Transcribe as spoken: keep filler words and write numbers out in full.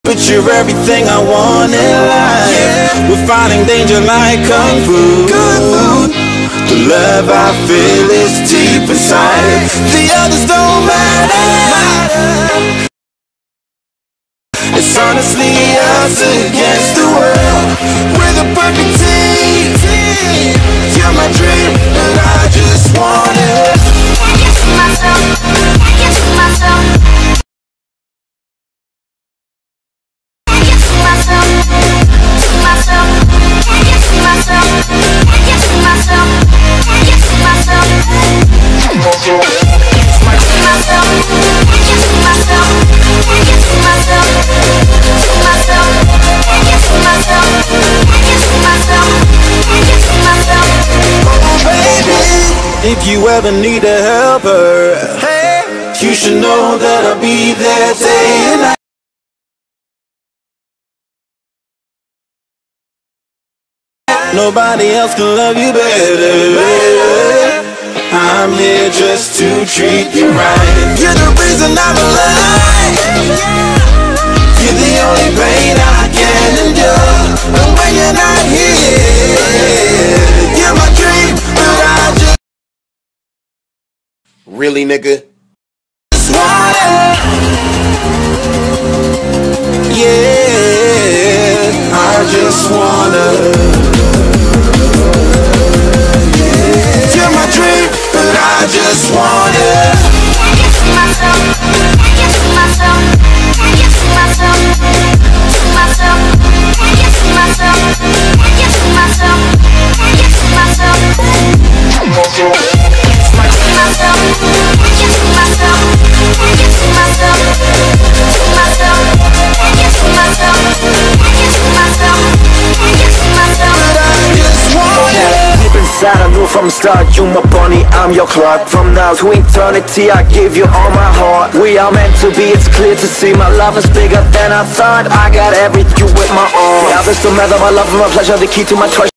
But you're everything I want in life. Yeah. We're fighting danger like Kung Fu. The love I feel is deep inside. The others don't matter. It's honestly us against the world. We're the perfect team. You're my dream, and I just want it. Can't get to myself, can't get to myself. Can't get to myself, to myself. Can't get to myself, can't get to myself. Can't get to myself, to myself. Can't get to myself, can't get to myself. To myself, can't get to myself, can't get to myself. Can't get to myself. Oh baby, if you ever need a helper, hey, you should know that I'll be there day and night. Nobody else can love you better. I'm here just to treat you right. You're the reason I'm alive. You're the only pain I can endure. And when you're not here, you're my dream, but I just really, nigga? just wanna, yeah, I just wanna. You're my dream, but I just wanna. Can't get to myself, can't get to myself, can't get to myself, to myself. Can't get to myself, can't get to myself, can't get to myself. To myself, can't get to myself, can't get to myself, to myself. Can't get to myself, can't get to myself, can't get to myself. But I just wanna. Deep inside I knew from the start, you my bunny, I'm your Clark. From now to eternity I give you all my heart. We are meant to be, it's clear to see. My love is bigger than I thought. I got everything with my arms. Yeah, this no matter my love and my pleasure, the key to my treasure.